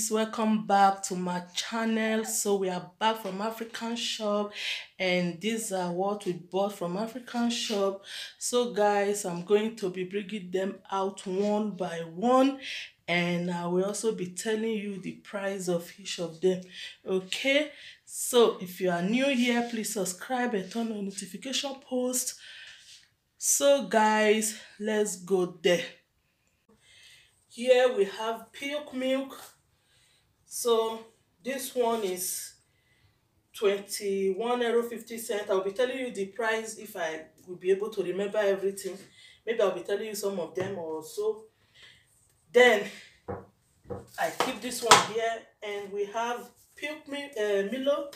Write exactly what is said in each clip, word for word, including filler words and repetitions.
guys, welcome back to my channel. So we are back from African shop, and these are what we bought from African shop. So guys, I'm going to be bringing them out one by one, and I will also be telling you the price of each of them. Okay, so if you are new here, please subscribe and turn on notification post. So guys, let's go there. Here we have Pilk milk. So this one is twenty-one euro fifty cent. I'll be telling you the price if I will be able to remember everything. Maybe I'll be telling you some of them also. Then I keep this one here, and we have Pilk uh, Milo.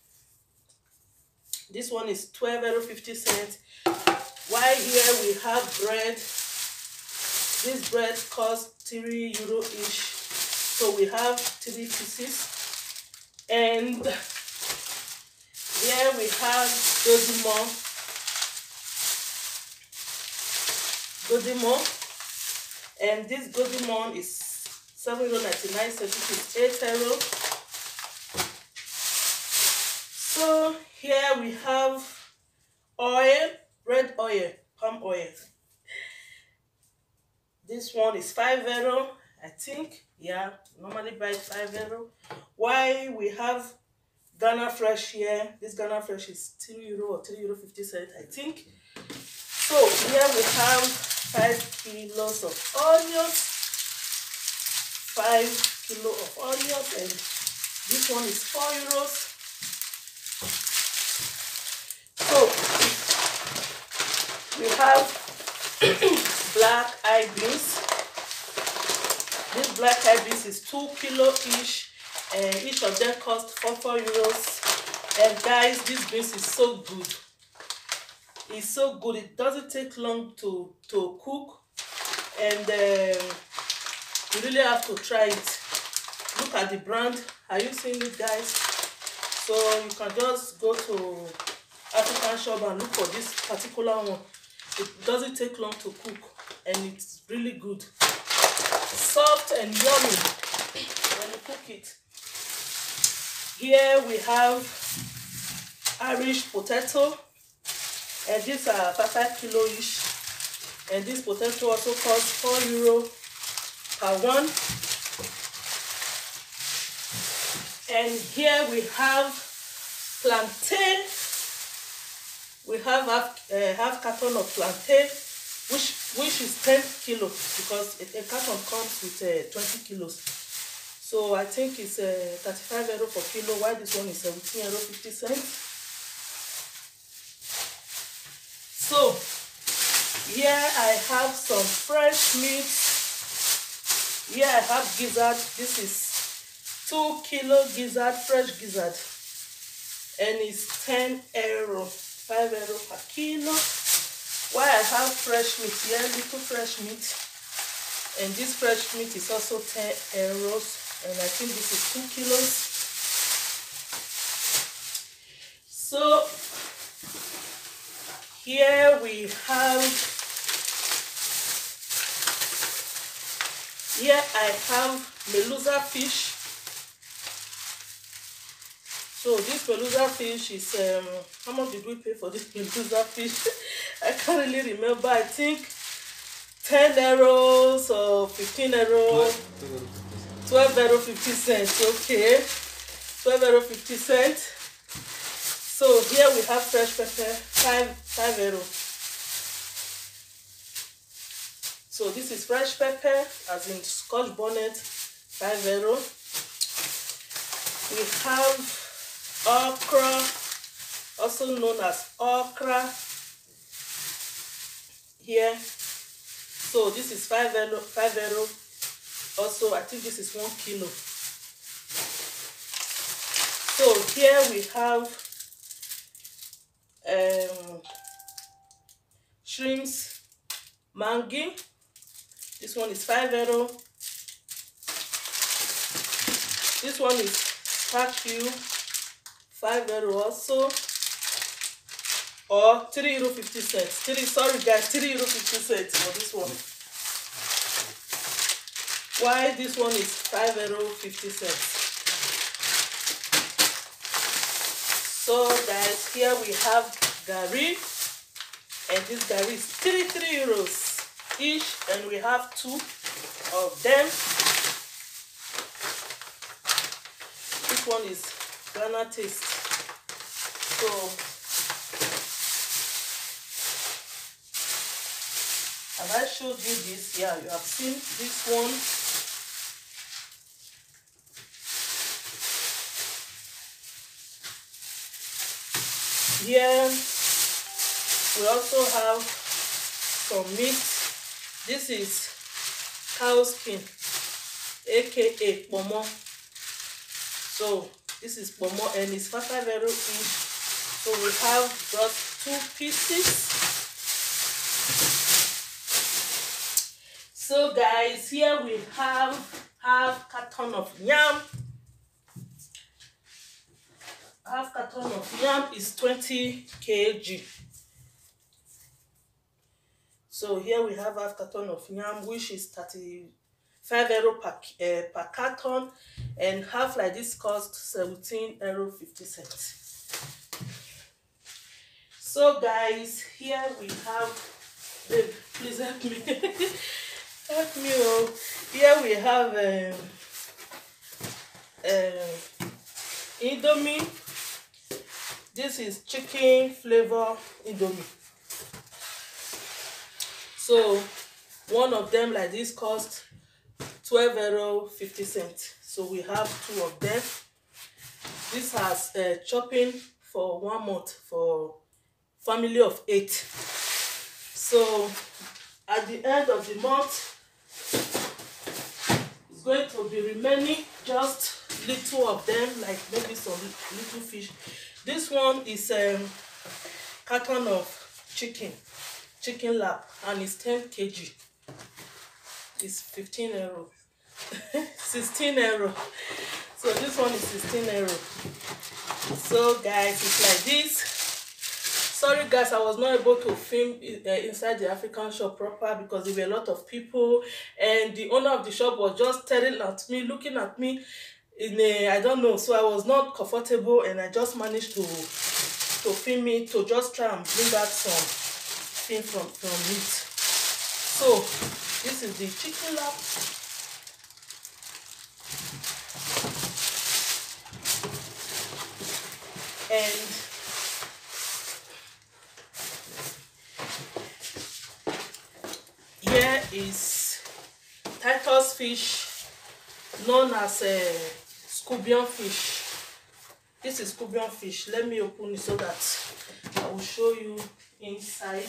This one is twelve euro fifty cent. While here we have bread. This bread costs three euro ish. So we have three pieces. And here we have Godimo. Godimo. And this Godimo is seven euro ninety-nine cents, which is eight euro. So here we have oil, red oil, palm oil. This one is five euro, I think. Yeah, normally buy five euro. Why we have Ghana Fresh here? This Ghana Fresh is three euro or three euro fifty cent, I think. So here we have five kilos of onions, five kilo of onions, and this one is four euros. So we have black eye beans. This black eye beans is two kilo ish, and each of them cost four four euros. And guys, this beans is so good. It's so good. It doesn't take long to to cook, and um, you really have to try it. Look at the brand. Are you seeing it, guys? So you can just go to African shop and look for this particular one. It doesn't take long to cook, and it's really good, soft and yummy when you cook it. Here we have Irish potato, and these are five kilo ish, and this potato also costs four euro per one. And here we have plantain. We have half, uh, half carton of plantain, which which is ten kilos, because a, a carton comes with uh, twenty kilos. So I think it's uh, thirty-five euro per kilo, while this one is seventeen euro fifty cents. So here I have some fresh meat. Here I have gizzard. This is two kilo gizzard, fresh gizzard, and it's ten euro. five euro per kilo. While I have fresh meat here, little fresh meat, and this fresh meat is also ten euros, and I think this is two kilos. So here we have, here I have Melusa fish. So this Melusa fish is, um, how much did we pay for this Melusa fish? I can't really remember. I think ten euros or fifteen euros. twelve euro fifty cents. Okay. twelve euro fifty cents. So here we have fresh pepper, five, five euro. So this is fresh pepper, as in Scotch bonnet, five euro. We have okra, also known as okra, here. So this is five euro, five euro. Also, I think this is one kilo. So here we have um, shrimps, mangi. This one is five euro. This one is Pacu, five euro also, or three euro fifty cents. Three, sorry guys, three euro fifty cents for this one. Why this one is five euro fifty cents. So guys, here we have gari, and this gari is three three euros each, and we have two of them. This one is Ghana taste. So have I showed you this? Yeah, you have seen this one. Here we also have some meat. This is cow skin, aka pomo. So this is pomo, and it's five euro each. So we have just two pieces. So guys, here we have half carton of yam. Half carton of yam is twenty kilograms. So here we have half carton of yam, which is thirty-five euro per, uh, per carton, and half like this cost seventeen euro fifty cents. So guys, here we have, babe, please help me. Help me. Oh, here we have um, uh, Indomie. This is chicken flavor Indomie. So one of them like this cost twelve euro fifty cents. So we have two of them. This has uh, chopping for one month for family of eight. So at the end of the month, it's going to be remaining just little of them, like maybe some little fish. This one is um carton of chicken, chicken lap, and it's ten kilograms. It's fifteen euro, sixteen euro. So this one is sixteen euro. So guys, it's like this. Sorry guys, I was not able to film uh, inside the African shop proper because there were a lot of people, and the owner of the shop was just staring at me, looking at me in a, I don't know. So I was not comfortable, and I just managed to to film it, to just try and bring back some thing from from it. So this is the chicken lap. And here is Titus fish, known as a uh, scorpion fish. This is scorpion fish. Let me open it so that I will show you inside.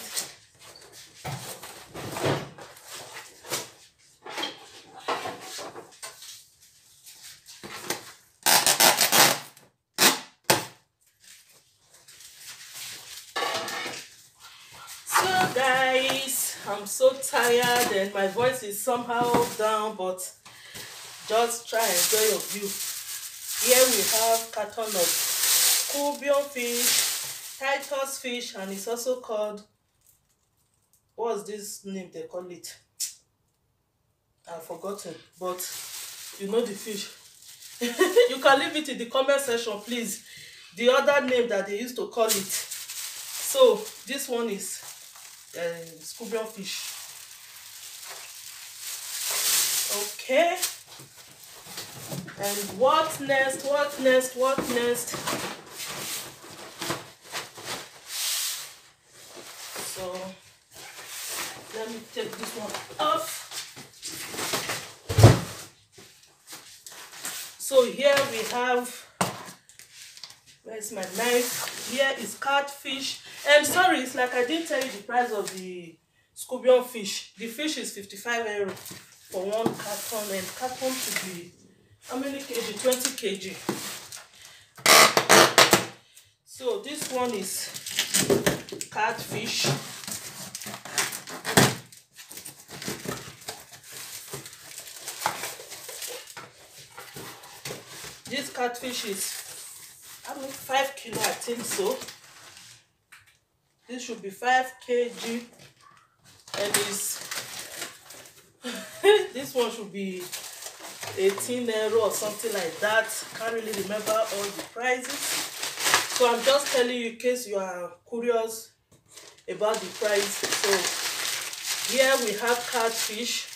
So guys, I'm so tired and my voice is somehow down, but just try and enjoy your view. Here we have carton of scorpion fish, Titus fish, and it's also called, what's this name they call it? I've forgotten, but you know the fish. You can leave it in the comment section, please, the other name that they used to call it. So this one is uh, scorpion fish. Okay. And what next? What next? What next? So let me take this one off. So here we have, where's my knife? Here is catfish. And sorry, it's like I didn't tell you the price of the scorpion fish. The fish is fifty-five euro for one carton, and carton to be how many kg? twenty kilograms. So this one is catfish. This catfish is, I mean, five kilo, I think so. This should be five kilograms, and is This one should be eighteen euro or something like that. Can't really remember all the prices. So I'm just telling you in case you are curious about the price. So here we have catfish.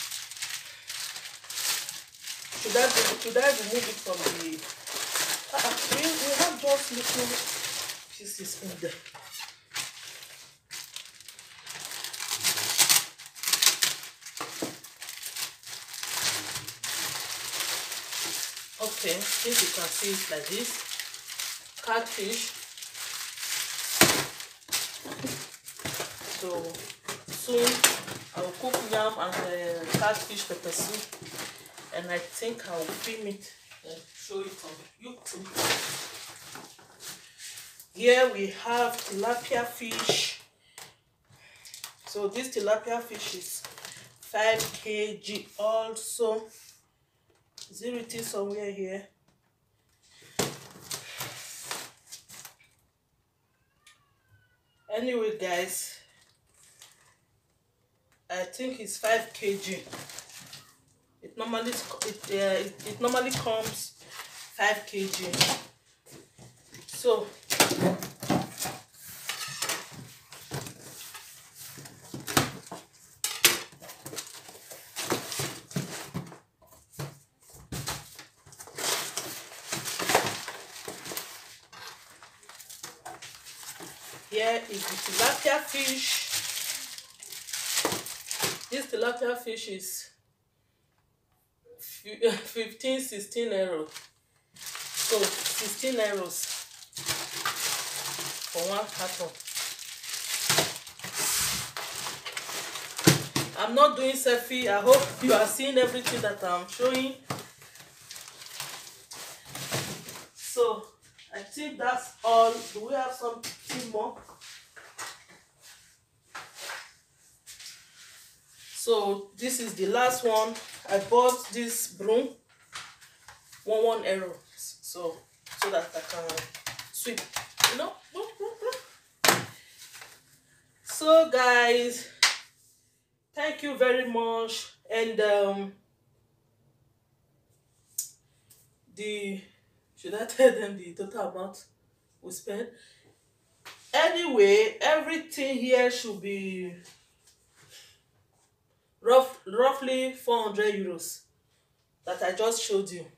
Should I, should I remove it from the... Uh, we, we have just little pieces in there. Okay, if you can see it like this, catfish. So soon I will cook yam and uh, catfish pepper soup, and I think I will film it and show it on YouTube. Here we have tilapia fish. So this tilapia fish is five kilograms also. Is it written somewhere here? Anyway, guys, I think it's five kilograms. It normally it, uh, it, it normally comes five kilograms. So here is the tilapia fish. This tilapia fish is fifteen, sixteen euros. So sixteen euros for one carton. I'm not doing selfie. I hope you are seeing everything that I'm showing. So I think that's all. Do we have something more? So this is the last one. I bought this broom, one one euro. So so that I can sweep, you know. So guys, thank you very much. And um the should I tell them the total amount we spent? Anyway, everything here should be rough roughly four hundred euros that I just showed you.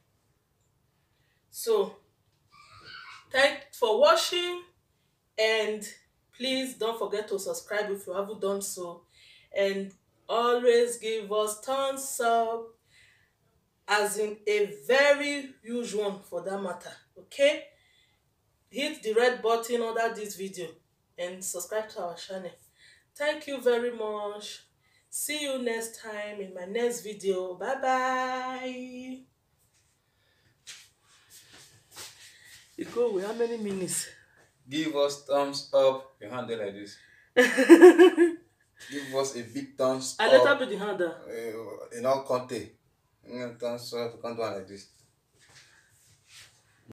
So thanks for watching, and please don't forget to subscribe if you haven't done so, and always give us thumbs up, as in a very huge one for that matter. Okay, hit the red button under this video and subscribe to our channel. Thank you very much. See you next time in my next video. Bye bye. You go with how many minutes? Give us thumbs up. Your hand there like this. Give us a big thumbs I up. let her be the hand. Uh, in all content. Thumbs up. You can't do it like this.